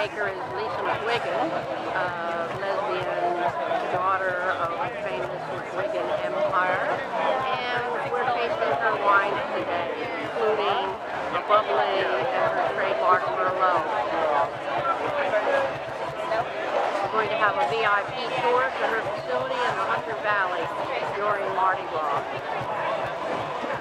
winemaker is Lisa McWiggin, lesbian daughter of the famous McWiggin Empire, and we're tasting her wines today, including a bubbly and her trademark Merlot. We're going to have a VIP tour to her facility in the Hunter Valley during Mardi Gras.